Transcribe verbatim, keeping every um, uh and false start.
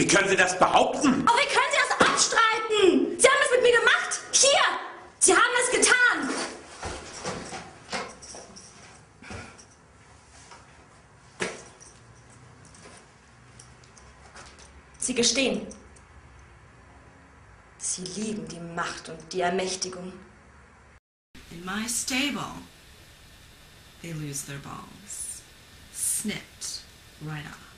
Wie können Sie das behaupten? Aber wie können Sie das abstreiten? Sie haben es mit mir gemacht. Hier. Sie haben es getan. Sie gestehen. Sie lieben die Macht und die Ermächtigung. In my stable, they lose their balls. Snipped right off.